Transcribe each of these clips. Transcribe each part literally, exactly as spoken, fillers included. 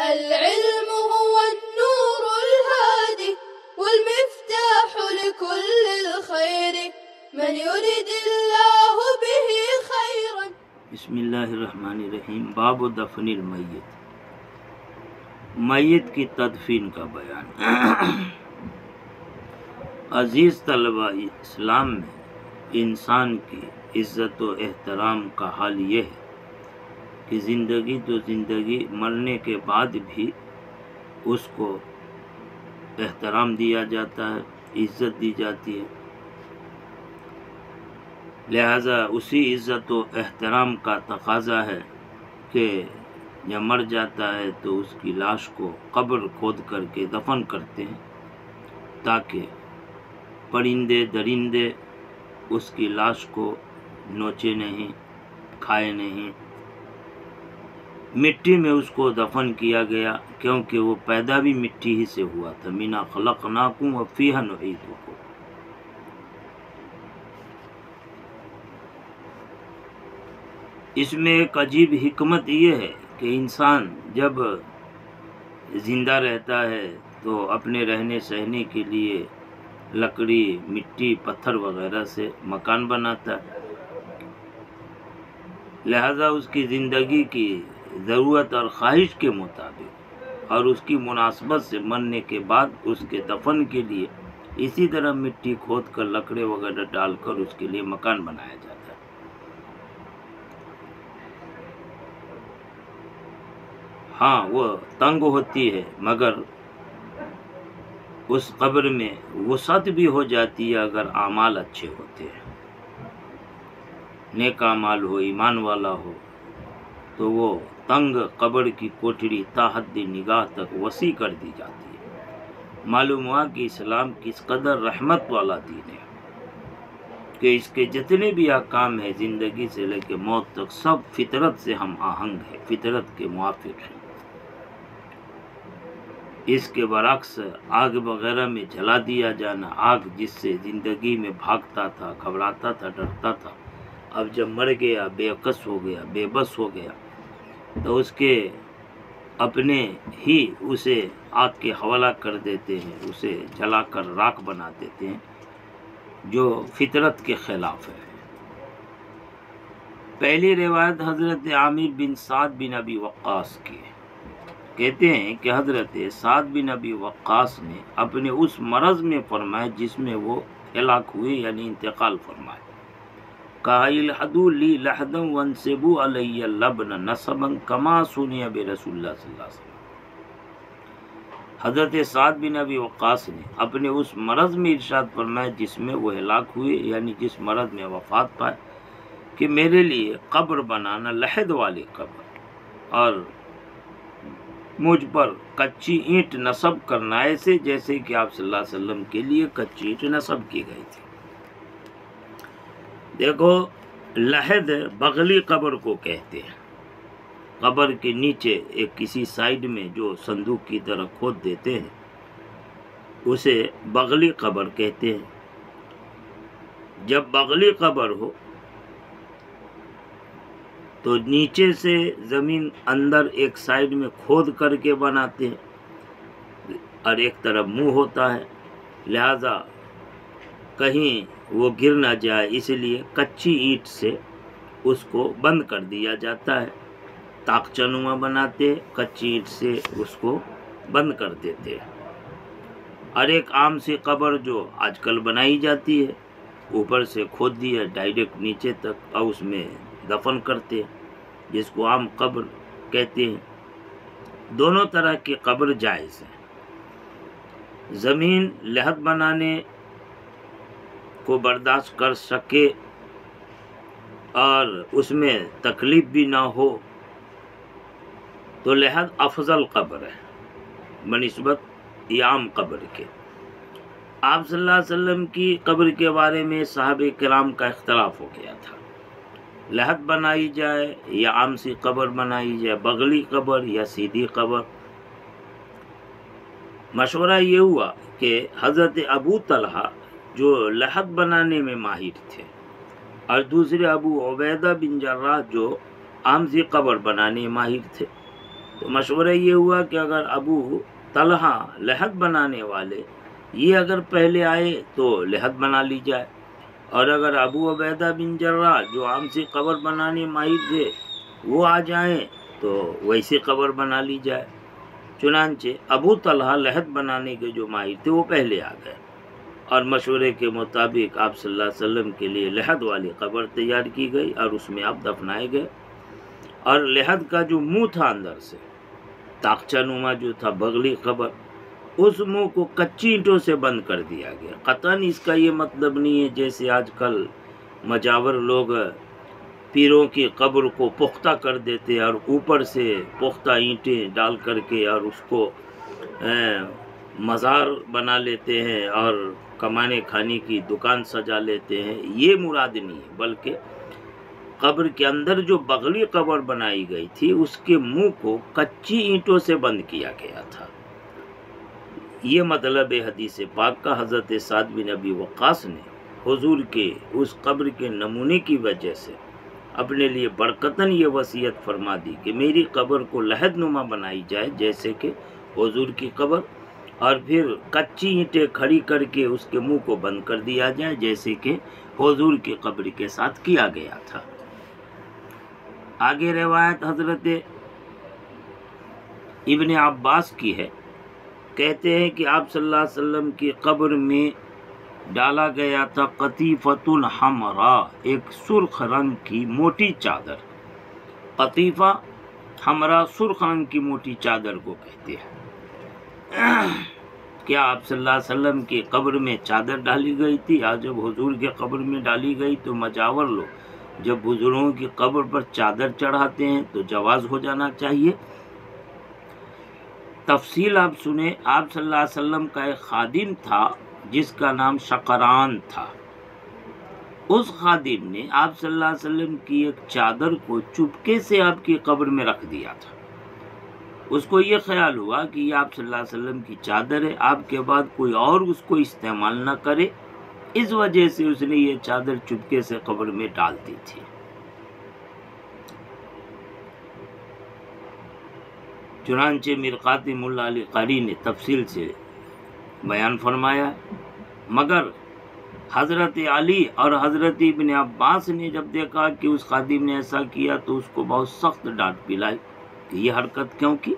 العلم هو النور الهادي والمفتاح لكل الخير من يريد الله به خيرا. بسم اللہ الرحمن الرحیم. باب دفن المیت، میت کی تدفین کا بیان. عزیز طلبہ اسلام میں انسان کی عزت و احترام کا حال یہ ہے کہ زندگی تو زندگی، مرنے کے بعد بھی اس کو احترام دیا جاتا ہے، عزت دی جاتی ہے. لہذا اسی عزت و احترام کا تقاضا ہے کہ جب مر جاتا ہے تو اس کی لاش کو قبر کھود کر کے دفن کرتے ہیں تاکہ پرندے درندے اس کی لاش کو نوچے نہیں، کھائے نہیں. مٹی میں اس کو دفن کیا گیا کیونکہ وہ پیدا بھی مٹی ہی سے ہوا تھا. مِنْهَا خَلَقْنَاكُمْ وَفِيهَا نُعِيدُكُمْ. اس میں ایک عجیب حکمت یہ ہے کہ انسان جب زندہ رہتا ہے تو اپنے رہنے سہنے کے لیے لکڑی، مٹی، پتھر وغیرہ سے مکان بناتا ہے. لہذا اس کی زندگی کی ضرورت اور خواہش کے مطابق اور اس کی مناسبت سے مرنے کے بعد اس کے دفن کے لیے اسی طرح مٹی کھود کر لکڑے وغیرہ ڈال کر اس کے لیے مکان بنایا جاتا ہے. ہاں وہ تنگ ہوتی ہے مگر اس قبر میں وسعت بھی ہو جاتی ہے اگر اعمال اچھے ہوتے ہیں، نیک اعمال ہو، ایمان والا ہو تو وہ تنگ قبر کی کوٹڑی تا حد نگاہ تک وسیع کر دی جاتی ہے. معلوم ہوا کہ اسلام کس قدر رحمت والا دین ہے کہ اس کے جتنے بھی احکام ہیں زندگی سے لے کے موت تک سب فطرت سے ہم آہنگ ہے، فطرت کے موافق ہیں. اس کے برعکس آگ وغیرہ میں جلا دیا جانا، آگ جس سے زندگی میں بھاگتا تھا، گھبراتا تھا، ڈرتا تھا، اب جب مر گیا، بے کس ہو گیا، بے بس ہو گیا تو اس کے اپنے ہی اسے آگ کے حوالہ کر دیتے ہیں، اسے جلا کر راکھ بنا دیتے ہیں، جو فطرت کے خلاف ہے. پہلی روایت حضرت عامر بن سعد بن ابی وقاص کی ہے. کہتے ہیں کہ حضرت سعد بن ابی وقاص نے اپنے اس مرض میں فرمایا جس میں وہ ہلاک ہوئے یعنی انتقال فرمائے، کہا الحدوا لی لحدا وانصبوا علی اللبن نصبا کما سنی برسول اللہ صلی اللہ علیہ وسلم. حضرت سعد بن ابی وقاص نے اپنے اس مرض میں ارشاد فرمایا جس میں وہ ہلاک ہوئے یعنی جس مرض میں وفات پائے کہ میرے لیے قبر بنانا، لحد والی قبر، اور مجھ پر کچی اینٹ نصب کرنا ایسے جیسے کہ آپ صلی اللہ علیہ وسلم کے لیے کچی اینٹ نصب کی گئی تھی. دیکھو لحد بغلی قبر کو کہتے ہیں. قبر کے نیچے ایک کسی سائیڈ میں جو صندوق کی طرح کھود دیتے ہیں اسے بغلی قبر کہتے ہیں. جب بغلی قبر ہو تو نیچے سے زمین اندر ایک سائیڈ میں کھود کر کے بناتے ہیں اور ایک طرف منہ ہوتا ہے، لہذا کہیں وہ گر نہ جائے اس لیے کچی اینٹ سے اس کو بند کر دیا جاتا ہے. تاقچہ نما بناتے کچی اینٹ سے اس کو بند کر دیتے ہیں. اور ایک عام سی قبر جو آج کل بنائی جاتی ہے اوپر سے کھود دیا ڈائریکٹ نیچے تک اور اس میں دفن کرتے ہیں جس کو عام قبر کہتے ہیں. دونوں طرح کی قبر جائز ہے. زمین لحد بنانے کو برداشت کر سکے اور اس میں تکلیف بھی نہ ہو تو لحد افضل قبر ہے بنسبت عام قبر کے. آپ صلی اللہ علیہ وسلم کی قبر کے بارے میں صحابہ کرام کا اختلاف ہو گیا تھا، لحد بنائی جائے یا عام سی قبر بنائی جائے، بغلی قبر یا سیدھی قبر. مشورہ یہ ہوا کہ حضرت ابو طلحہ جو لحد بنانے میں ماہر تھے اور دوسرے ابو عبیدہ بن جراح جو عام سی قبر بنانے میں ماہر تھے، تو مشورہ یہ ہوا کہ اگر ابو طلحہ لحد بنانے والے یہ اگر پہلے آئے تو لحد بنا لی جائے، اور اگر ابو عبیدہ بن جراح جو عام سے قبر بنانے ماہر تھے وہ آ جائیں تو ویسے قبر بنا لی جائے۔ چنانچہ ابو طلحہ لحد بنانے کے جو ماہر تھے وہ پہلے آ گئے، اور مشورے کے مطابق آپ صلی اللہ علیہ وسلم کے لیے لحد والی قبر تیار کی گئی اور اس میں آپ دفنائے گئے، اور لحد کا جو منہ تھا اندر سے تاقچہ نما جو تھا بغلی قبر، اس منہ کو کچی اینٹوں سے بند کر دیا گیا۔ قطعاً اس کا یہ مطلب نہیں ہے جیسے آج کل مجاور لوگ پیروں کی قبر کو پختہ کر دیتے اور اوپر سے پختہ اینٹیں ڈال کر کے اور اس کو مزار بنا لیتے ہیں اور کمانے کھانے کی دکان سجا لیتے ہیں، یہ مراد نہیں ہے، بلکہ قبر کے اندر جو بغلی قبر بنائی گئی تھی اس کے منہ کو کچی اینٹوں سے بند کیا گیا تھا۔ یہ مطلب حدیث پاک کا حضرت سعد بن ابی وقاص نے حضور کے اس قبر کے نمونے کی وجہ سے اپنے لیے برکتاً یہ وصیت فرما دی کہ میری قبر کو لحد نما بنائی جائے جیسے کہ حضور کی قبر، اور پھر کچی اینٹیں کھڑی کر کے اس کے منہ کو بند کر دیا جائے جیسے کہ حضور کی قبر کے ساتھ کیا گیا تھا۔ آگے روایت حضرت ابن عباس کی ہے، کہتے ہیں کہ آپ صلی اللہ علیہ وسلم کی قبر میں ڈالا گیا تھا قطیفۃ حمراء، ایک سرخ رنگ کی موٹی چادر۔ قطیفہ حمراء سرخ رنگ کی موٹی چادر کو کہتے ہیں۔ کیا آپ صلی اللہ علیہ وسلم کی قبر میں چادر ڈالی گئی تھی؟ آج جب حضور کی قبر میں ڈالی گئی تو مجاور لوگ جب بزرگوں کی قبر پر چادر چڑھاتے ہیں تو جواز ہو جانا چاہیے۔ تفصیل آپ سنیں، آپ صلی اللہ علیہ وسلم کا ایک خادم تھا جس کا نام شقران تھا۔ اس خادم نے آپ صلی اللہ علیہ وسلم کی ایک چادر کو چپکے سے آپ کی قبر میں رکھ دیا تھا۔ اس کو یہ خیال ہوا کہ یہ آپ صلی اللہ علیہ وسلم کی چادر ہے، آپ کے بعد کوئی اور اس کو استعمال نہ کرے، اس وجہ سے اس نے یہ چادر چپکے سے قبر میں ڈال دی تھی۔ چنانچہ مرقات ملا علی قاری نے تفصیل سے بیان فرمایا، مگر حضرت علی اور حضرت ابن عباس نے جب دیکھا کہ اس خادم نے ایسا کیا تو اس کو بہت سخت ڈانٹ پلائی کہ یہ حرکت کیوں کی۔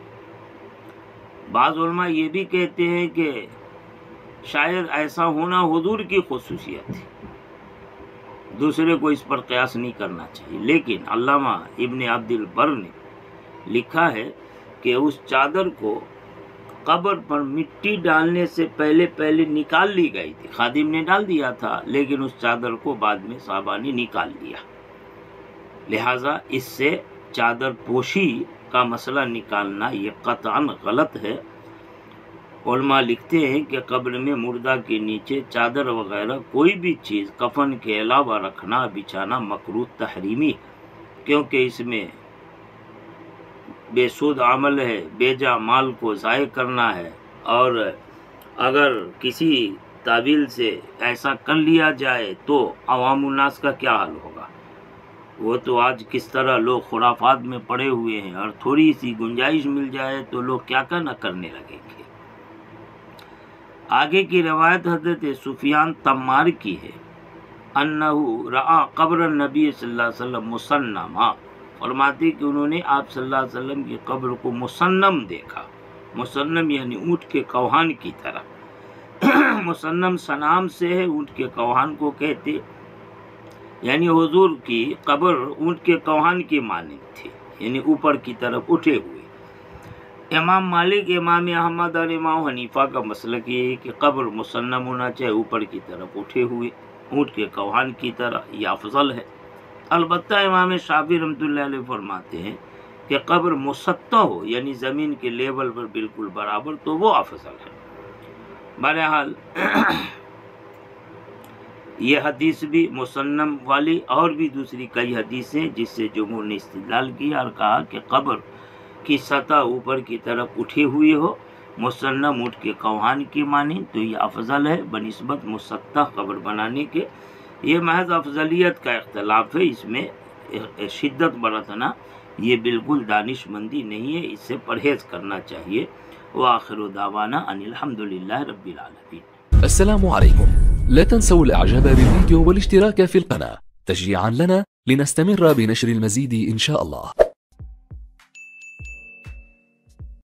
بعض علماء یہ بھی کہتے ہیں کہ شاید ایسا ہونا حضور کی خصوصیت ہے، دوسرے کو اس پر قیاس نہیں کرنا چاہیے، لیکن علامہ ابن عبد البر نے لکھا ہے کہ اس چادر کو قبر پر مٹی ڈالنے سے پہلے پہلے نکال لی گئی تھی، خادم نے ڈال دیا تھا لیکن اس چادر کو بعد میں صحابہ نے نکال لیا، لہٰذا اس سے چادر پوشی کا مسئلہ نکالنا یہ قطعاً غلط ہے۔ علماء لکھتے ہیں کہ قبر میں مردہ کے نیچے چادر وغیرہ کوئی بھی چیز کفن کے علاوہ رکھنا بچھانا مکروہ تحریمی ہے، کیونکہ اس میں بے سود عمل ہے، بیجا مال کو ضائع کرنا ہے، اور اگر کسی تعویل سے ایسا کر لیا جائے تو عوام الناس کا کیا حال ہوگا؟ وہ تو آج کس طرح لوگ خرافات میں پڑے ہوئے ہیں، اور تھوڑی سی گنجائش مل جائے تو لوگ کیا کیا نہ کرنے لگیں گے۔ آگے کی روایت حضرت سفیان تمار کی ہے، انہو رعا قبر النبی صلی اللہ علیہ وسلم مسنما، فرماتے کہ انہوں نے آپ صلی اللہ علیہ وسلم کی قبر کو مسنم دیکھا، مسنم یعنی اونٹ کے کوہان کی طرح، مسنم سنام سے ہے، اونٹ کے کوہان کو کہتے، یعنی حضور کی قبر اونٹ کے کوہان کی مانند تھی، یعنی اوپر کی طرف اٹھے ہوئے۔ امام مالک، امام احمد اور امام حنیفہ کا مسلک یہ ہے کہ قبر مسنم ہونا چاہے، اوپر کی طرف اٹھے ہوئے اونٹ کے کوہان کی طرح، یہ افضل ہے۔ البتہ امام شافعی رحمۃ اللہ علیہ فرماتے ہیں کہ قبر مسطح ہو، یعنی زمین کے لیول پر بالکل برابر، تو وہ افضل ہے۔ بہرحال یہ حدیث بھی مسنم والی اور بھی دوسری کئی حدیثیں جس سے جمہور نے استدلال کیا اور کہا کہ قبر کی سطح اوپر کی طرف اٹھی ہوئی ہو، مسنم اٹھ کے کوہان کی مانند، تو یہ افضل ہے بنسبت مسطح قبر بنانے کے۔ یہ محض افضلیت کا اختلاف ہے، اس میں شدت برتنا یہ بالکل دانش مندی نہیں ہے، اس سے پرہیز کرنا چاہیے۔ وآخر دعوانا ان الحمد للہ رب العالمین۔ السلام عليكم. لا تنسوا الإعجاب بالفيديو والاشتراك في القناة تشجيعا لنا لنستمر بنشر المزيد إن شاء الله.